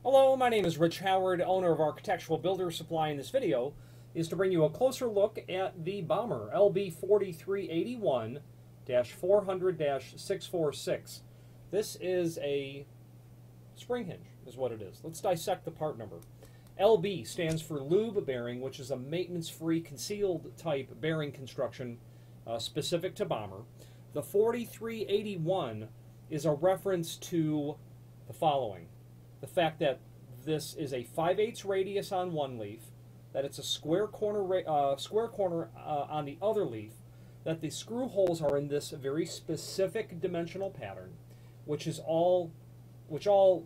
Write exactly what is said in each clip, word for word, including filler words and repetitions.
Hello, my name is Rich Howard, owner of Architectural Builder Supply. In this video is to bring you a closer look at the Bommer L B forty-three eighty-one dash four hundred dash six forty-six. This is a spring hinge, is what it is. Let's dissect the part number. L B stands for lube bearing, which is a maintenance-free concealed type bearing construction uh, specific to Bommer. The forty-three eighty-one is a reference to the following. The fact that this is a five eighths radius on one leaf, that it's a square corner uh, square corner uh, on the other leaf, that the screw holes are in this very specific dimensional pattern, which is all, which all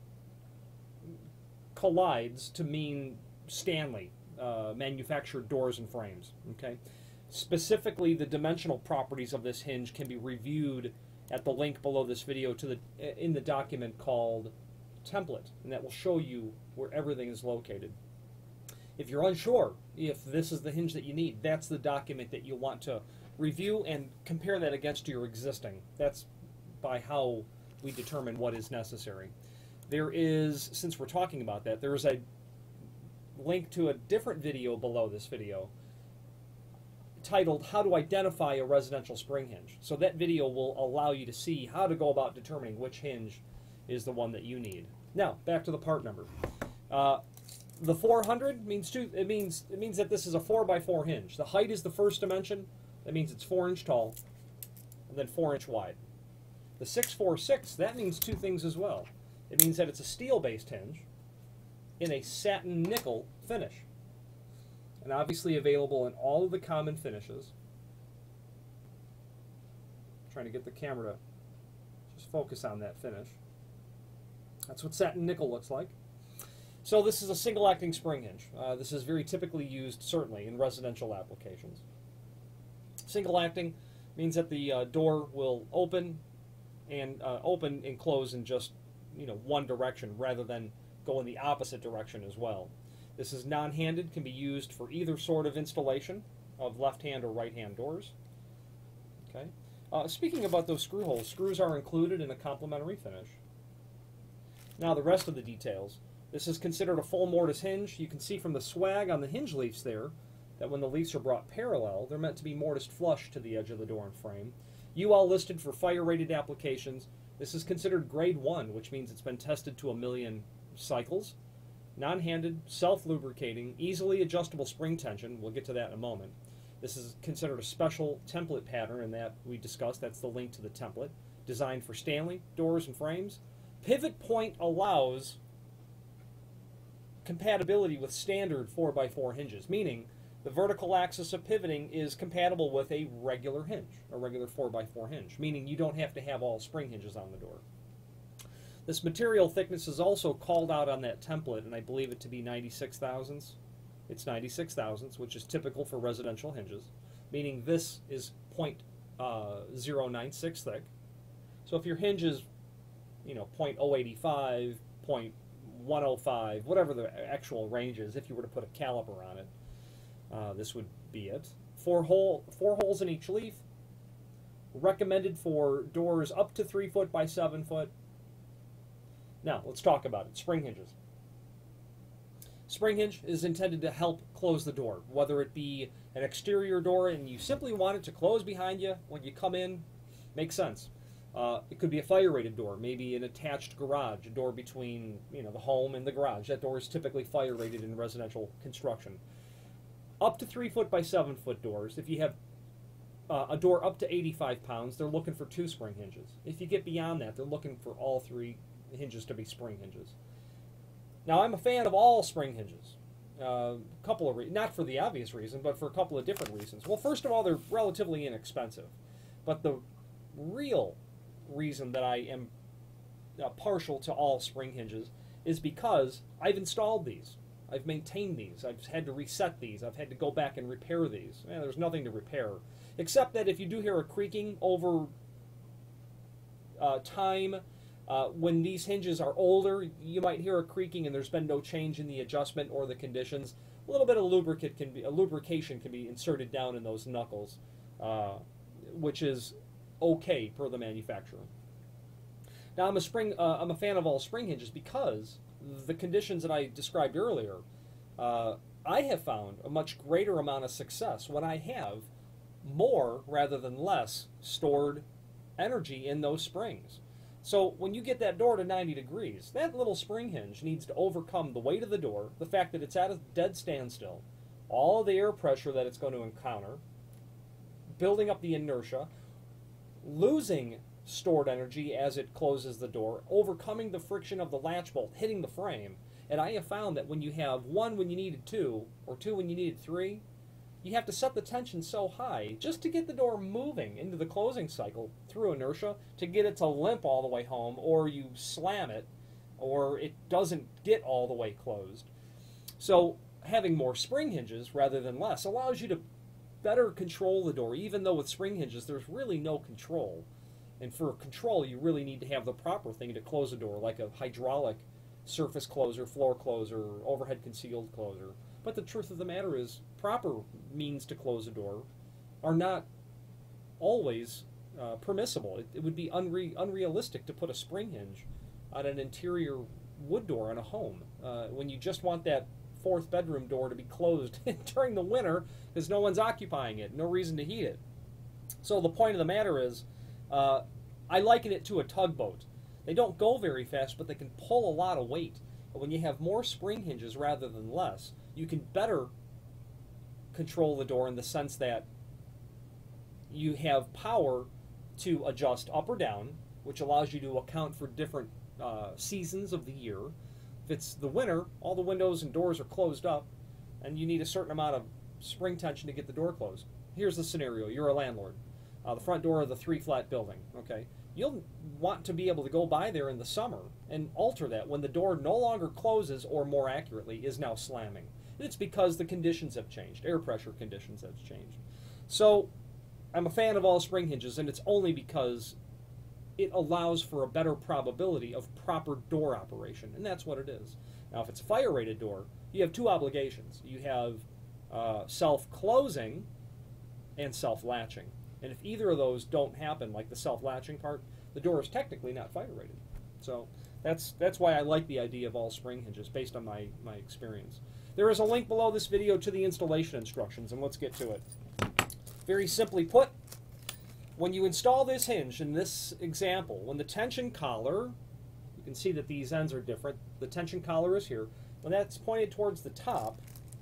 collides to mean Stanley uh, manufactured doors and frames. Okay, specifically the dimensional properties of this hinge can be reviewed at the link below this video to the in the document called template, and that will show you where everything is located. If you're unsure if this is the hinge that you need, that's the document that you want to review and compare that against your existing. That's by how we determine what is necessary. There is, since we're talking about that, there is a link to a different video below this video titled How to Identify a Residential Spring Hinge. So that video will allow you to see how to go about determining which hinge is the one that you need. Now, back to the part number. Uh, the four hundred means two. It means it means that this is a four by four hinge. The height is the first dimension. That means it's four inch tall, and then four inch wide. The six forty-six, that means two things as well. It means that it's a steel-based hinge in a satin nickel finish, and obviously available in all of the common finishes. I'm trying to get the camera to just focus on that finish. That's what satin nickel looks like. So this is a single acting spring hinge. Uh, this is very typically used, certainly, in residential applications. Single acting means that the uh, door will open and uh, open and close in just you know one direction rather than go in the opposite direction as well. This is non-handed, can be used for either sort of installation of left-hand or right-hand doors. Okay. Uh, speaking about those screw holes, screws are included in a complementary finish. Now the rest of the details. This is considered a full mortise hinge. You can see from the swag on the hinge leaves there that when the leaves are brought parallel, they're meant to be mortised flush to the edge of the door and frame. U L listed for fire-rated applications. This is considered grade one, which means it's been tested to a million cycles. Non-handed, self-lubricating, easily adjustable spring tension. We'll get to that in a moment. This is considered a special template pattern, and that we discussed. That's the link to the template. Designed for Stanley doors and frames. Pivot point allows compatibility with standard four by four hinges, meaning the vertical axis of pivoting is compatible with a regular hinge, a regular four by four hinge, meaning you don't have to have all spring hinges on the door. This material thickness is also called out on that template, and I believe it to be ninety-six thousandths. It's ninety-six thousandths, which is typical for residential hinges, meaning this is point zero nine six thick. So if your hinge is you know, point zero eight five, point one zero five, whatever the actual range is, if you were to put a caliper on it, uh, this would be it. Four hole, four holes in each leaf. Recommended for doors up to three foot by seven foot. Now, let's talk about it. Spring hinges. Spring hinge is intended to help close the door, whether it be an exterior door and you simply want it to close behind you when you come in. Makes sense. Uh, it could be a fire-rated door, maybe an attached garage, a door between you know the home and the garage. That door is typically fire-rated in residential construction. Up to three foot by seven foot doors. If you have uh, a door up to eighty-five pounds, they're looking for two spring hinges. If you get beyond that, they're looking for all three hinges to be spring hinges. Now, I'm a fan of all spring hinges. A uh, couple of re not for the obvious reason, but for a couple of different reasons. Well, first of all, they're relatively inexpensive, but the real reason that I am uh, partial to all spring hinges is because I've installed these. I've maintained these. I've had to reset these. I've had to go back and repair these. Eh, there's nothing to repair, except that if you do hear a creaking over uh, time, uh, when these hinges are older, you might hear a creaking and there's been no change in the adjustment or the conditions. A little bit of lubricant can be, a lubrication can be inserted down in those knuckles, uh, which is okay per the manufacturer. Now, I'm a spring. Uh, I'm a fan of all spring hinges because the conditions that I described earlier. Uh, I have found a much greater amount of success when I have more rather than less stored energy in those springs. So when you get that door to ninety degrees, that little spring hinge needs to overcome the weight of the door, the fact that it's at a dead standstill, all of the air pressure that it's going to encounter, building up the inertia, losing stored energy as it closes the door, overcoming the friction of the latch bolt hitting the frame. And I have found that when you have one when you needed two, or two when you needed three, you have to set the tension so high just to get the door moving into the closing cycle through inertia to get it to limp all the way home, or you slam it, or it doesn't get all the way closed. So having more spring hinges rather than less allows you to better control the door, even though with spring hinges there's really no control. And for control, you really need to have the proper thing to close a door, like a hydraulic surface closer, floor closer, overhead concealed closer. But the truth of the matter is, proper means to close a door are not always uh, permissible. It, it would be unre unrealistic to put a spring hinge on an interior wood door in a home uh, when you just want that fourth bedroom door to be closed during the winter because no one's occupying it, no reason to heat it. So the point of the matter is, uh, I liken it to a tugboat. They don't go very fast, but they can pull a lot of weight. But when you have more spring hinges rather than less, you can better control the door in the sense that you have power to adjust up or down, which allows you to account for different uh, seasons of the year. If it's the winter, all the windows and doors are closed up, and you need a certain amount of spring tension to get the door closed. Here's the scenario. You're a landlord. Uh, the front door of the three-flat building, okay? You'll want to be able to go by there in the summer and alter that when the door no longer closes, or more accurately, is now slamming. And it's because the conditions have changed. Air pressure conditions have changed. So I'm a fan of all spring hinges, and it's only because it allows for a better probability of proper door operation, and that's what it is. Now, if it's a fire-rated door, you have two obligations. You have uh, self-closing and self-latching. And if either of those don't happen, like the self-latching part, the door is technically not fire-rated. So that's that's why I like the idea of all spring hinges, based on my, my experience. There is a link below this video to the installation instructions, and let's get to it. Very simply put, when you install this hinge in this example, when the tension collar, you can see that these ends are different, the tension collar is here, when that's pointed towards the top,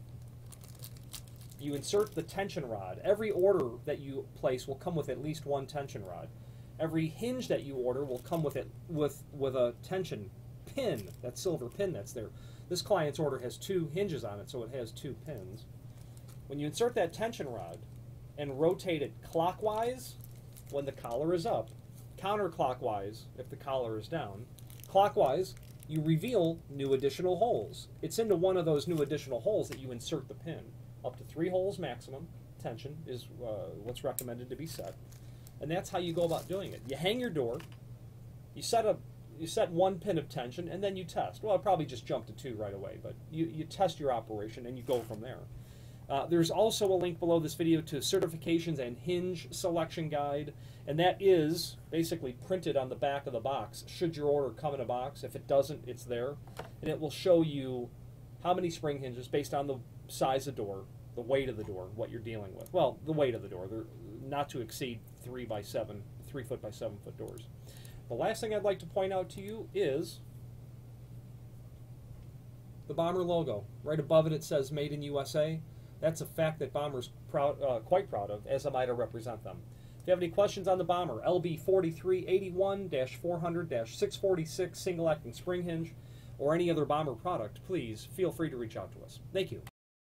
you insert the tension rod. Every order that you place will come with at least one tension rod. Every hinge that you order will come with it with with a tension pin, that silver pin that's there. This client's order has two hinges on it, so it has two pins. When you insert that tension rod and rotate it clockwise when the collar is up, counterclockwise if the collar is down, clockwise, you reveal new additional holes. It's into one of those new additional holes that you insert the pin. Up to three holes maximum tension is uh, what's recommended to be set, and that's how you go about doing it. You hang your door, you set a you set one pin of tension, and then you test. Well, I probably just jumped to two right away, but you, you test your operation and you go from there. Uh, there's also a link below this video to certifications and hinge selection guide, and that is basically printed on the back of the box. Should your order come in a box? If it doesn't, it's there, and it will show you how many spring hinges based on the size of door, the weight of the door, what you're dealing with. Well, the weight of the door. They're not to exceed three by seven, three foot by seven foot doors. The last thing I'd like to point out to you is the Bomber logo. Right above it, it says Made in U S A. That's a fact that Bomber's proud, uh, quite proud of, as am I to represent them. If you have any questions on the Bomber, L B forty-three eighty-one dash four hundred dash six forty-six single acting spring hinge, or any other Bomber product, please feel free to reach out to us. Thank you.